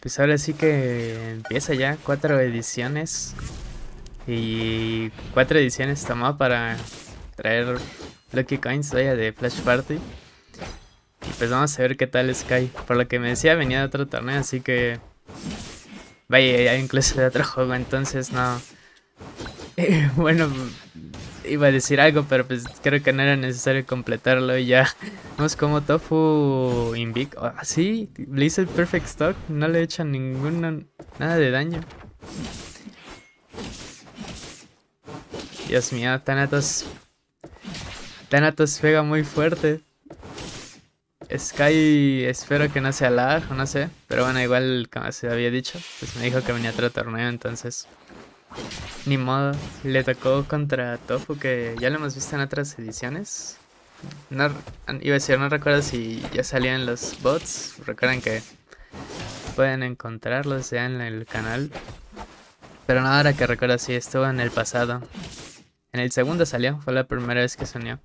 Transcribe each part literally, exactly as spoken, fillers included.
Pues ahora sí que empieza ya cuatro ediciones. Y cuatro ediciones tomó para traer Lucky Coins, vaya, de Flash Party. Y pues vamos a ver qué tal Sky. Por lo que me decía, venía de otro torneo, así que... Vaya, ya incluso de otro juego, entonces no... Eh, bueno, iba a decir algo, pero pues creo que no era necesario completarlo y ya. Vemos como Tofu Invic... Oh, sí, le hice el Perfect Stock, no le he hecho ninguna... nada de daño. Dios mío, Thanatos... Thanatos pega muy fuerte. Sky espero que no sea lag, o no sé. Pero bueno, igual como se había dicho, pues me dijo que venía otro torneo, entonces... Ni modo, le tocó contra Tofu, que ya lo hemos visto en otras ediciones. No, iba a decir, no recuerdo si ya salían los bots. Recuerden que pueden encontrarlos ya en el canal. Pero no, ahora que recuerdo, sí, estuvo en el pasado. En el segundo salió, fue la primera vez que se unió.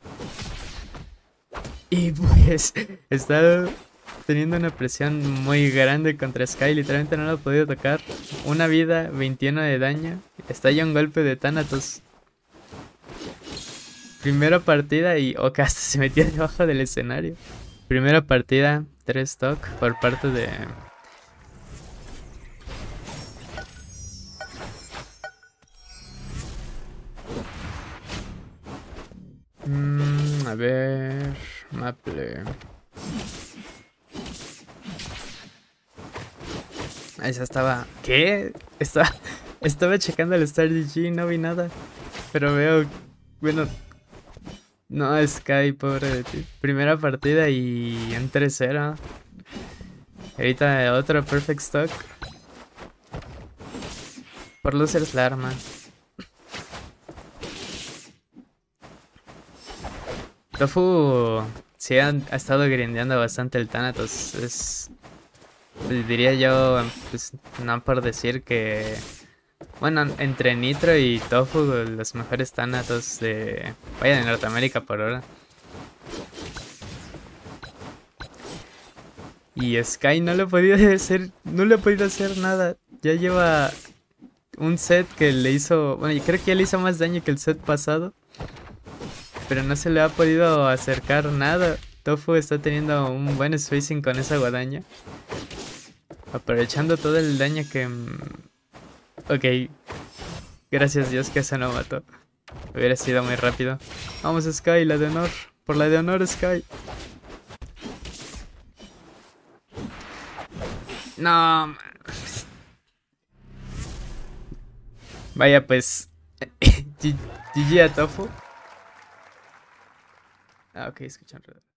Y pues, está teniendo una presión muy grande contra Sky. Literalmente no lo ha podido tocar. Una vida, veintiuno de daño. Está ya un golpe de Thanatos. Primera partida y... Oh, que hasta se metía debajo del escenario. Primera partida, tres stock por parte de... Mm, a ver... Maple... Esa estaba... ¿Qué? Estaba... Estaba checando el Star D G y no vi nada. Pero veo... Bueno... No, Sky, pobre de ti. Primera partida y en tres cero. Ahorita otro Perfect Stock. Por losers la arma. Tofu sí ha, ha estado grindeando bastante el Thanatos. Es... Diría yo, pues no por decir que... Bueno, entre Nitro y Tofu, los mejores Thanatos de... Vaya, de Norteamérica por ahora. Y Sky no le ha podido hacer... No le ha podido hacer nada. Ya lleva un set que le hizo... Bueno, yo creo que ya le hizo más daño que el set pasado. Pero no se le ha podido acercar nada. Tofu está teniendo un buen spacing con esa guadaña. Aprovechando todo el daño que... Ok. Gracias Dios que eso no mató. Hubiera sido muy rápido. Vamos Sky, la de honor. Por la de honor Sky. No. Vaya pues. G G a Tofu. Ah, ok, escuchan.